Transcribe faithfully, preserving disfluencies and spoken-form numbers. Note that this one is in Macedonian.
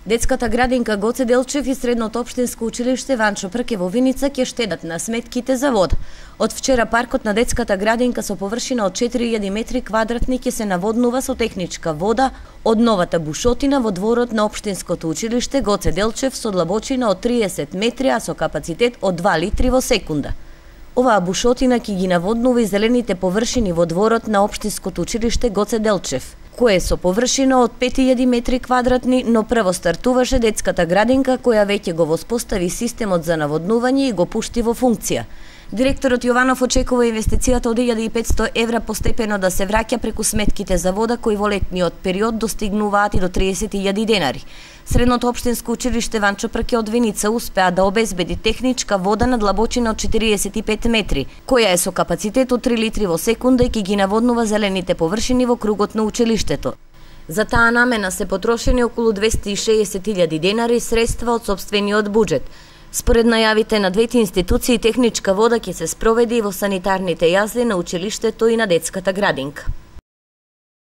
Детската градинка Гоце Делчев и Средното општинско училиште Ванчо Прке во Виница ќе штедат на сметките за вода. Од вчера паркот на детската градинка со површина од четири илјади метри квадратни ќе се наводнува со техничка вода од новата бушотина во дворот на општинското училиште Гоце Делчев со длабочина од триесет метри, а со капацитет од два литри во секунда. Оваа бушотина ќе ги наводнува и зелените површини во дворот на општинското училиште Гоце Делчев, кое со површина од пет илјади метри квадратни, но прво стартуваше детската градинка која веќе го воспостави системот за наводнување и го пушти во функција. Директорот Јованов очекува инвестицијата од илјада и петсто евра постепено да се враќа преку сметките за вода кои во летниот период достигнуваат и до триесет илјади денари. Средното општинско училиште Ванчо Прке од Виница успеа да обезбеди техничка вода на длабочина од четириесет и пет метри, која е со капацитет од три литри во секунда и ќе ги наводнува зелените површини во кругот на училиштето. За таа намена се потрошени околу двесте и шеесет илјади денари средства од сопствениот буџет. Според најавите на двете институции, техничка вода ќе се спроведи и во санитарните јазли на училиштето и на детската градинка.